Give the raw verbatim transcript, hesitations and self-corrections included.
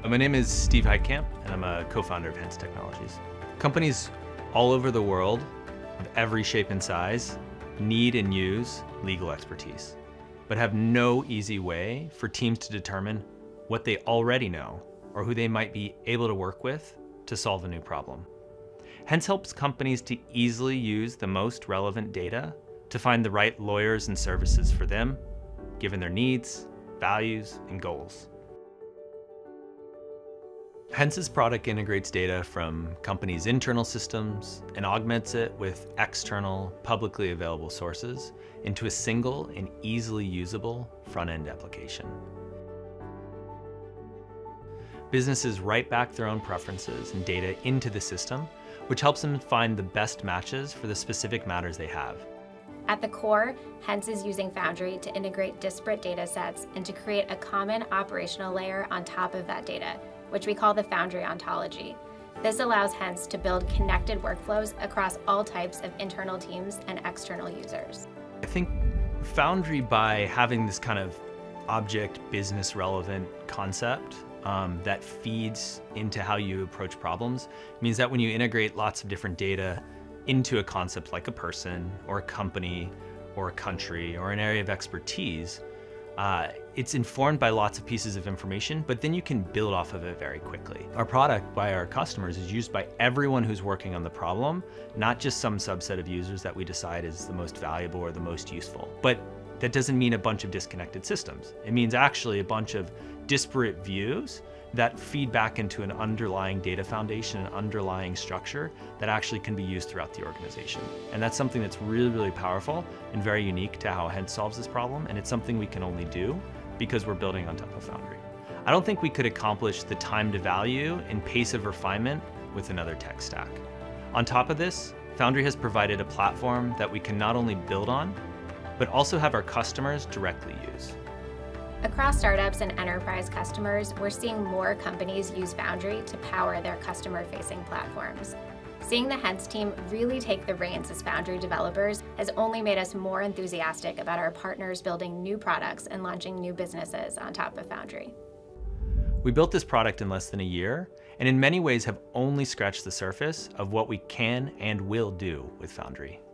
My name is Steve Heitkamp, and I'm a co-founder of Hens Technologies. Companies all over the world, of every shape and size, need and use legal expertise, but have no easy way for teams to determine what they already know or who they might be able to work with to solve a new problem. Hens helps companies to easily use the most relevant data to find the right lawyers and services for them, given their needs, values, and goals. Hens' product integrates data from companies' internal systems and augments it with external, publicly available sources into a single and easily usable front-end application. Businesses write back their own preferences and data into the system, which helps them find the best matches for the specific matters they have. At the core, Hens is using Foundry to integrate disparate data sets and to create a common operational layer on top of that data, which we call the Foundry ontology. This allows Hens to build connected workflows across all types of internal teams and external users. I think Foundry, by having this kind of object business relevant concept um, that feeds into how you approach problems, means that when you integrate lots of different data into a concept like a person or a company or a country or an area of expertise, Uh, it's informed by lots of pieces of information, but then you can build off of it very quickly. Our product by our customers is used by everyone who's working on the problem, not just some subset of users that we decide is the most valuable or the most useful. But that doesn't mean a bunch of disconnected systems. It means actually a bunch of disparate views that feed back into an underlying data foundation, an underlying structure that actually can be used throughout the organization. And that's something that's really, really powerful and very unique to how Hens solves this problem, and it's something we can only do because we're building on top of Foundry. I don't think we could accomplish the time to value and pace of refinement with another tech stack. On top of this, Foundry has provided a platform that we can not only build on, but also have our customers directly use. Across startups and enterprise customers, we're seeing more companies use Foundry to power their customer-facing platforms. Seeing the Hens team really take the reins as Foundry developers has only made us more enthusiastic about our partners building new products and launching new businesses on top of Foundry. We built this product in less than a year, and in many ways have only scratched the surface of what we can and will do with Foundry.